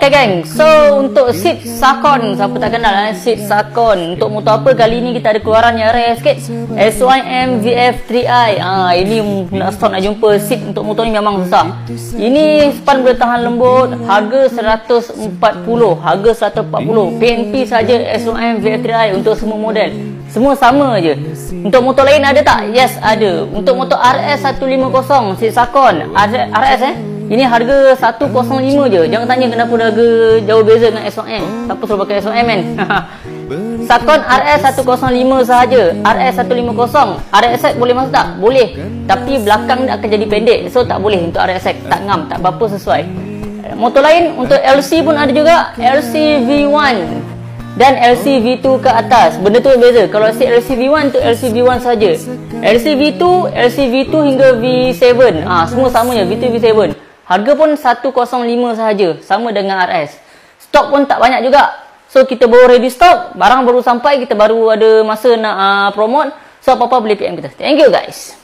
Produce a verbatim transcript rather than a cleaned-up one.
Okay geng, so untuk seat Sakon, siapa tak kenal eh, seat Sakon. Untuk motor apa kali ni kita ada keluaran yang rare sikit, S Y M V F three i. Ah, ini nak stop nak jumpa seat untuk motor ni memang susah. Ini span boleh tahan lembut, harga seratus empat puluh, harga seratus empat puluh. P N P saja S Y M V F three i untuk semua model. Semua sama je. Untuk motor lain ada tak? Yes, ada. Untuk motor R S seratus lima puluh seat Sakon, R S eh ini harga seratus lima je. Jangan tanya kenapa harga jauh beza dengan S Y M. Siapa suruh pakai S Y M kan? Sakon R S seratus lima sahaja. R S seratus lima puluh. R S X boleh masuk tak? Boleh. Tapi belakang dia akan jadi pendek. So tak boleh untuk R S X. Tak ngam, tak berapa sesuai. Motor lain untuk L C pun ada juga. L C V one dan L C V two ke atas. Benda tu beza. Kalau si L C V one tu L C V one saja. L C V two, L C V two hingga V seven. Ah, semua sama je. V two, V seven. Harga pun seratus lima sahaja, sama dengan R S. Stok pun tak banyak juga. So kita baru ready stock, barang baru sampai, kita baru ada masa nak uh, promote. So apa-apa boleh P M kita. Thank you guys.